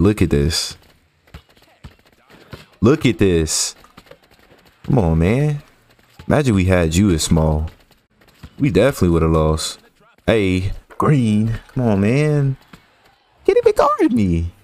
Look at this. Look at this. Come on, man. Imagine we had you as small. We definitely would have lost. Hey, Green. Come on, man. Can't even guard me.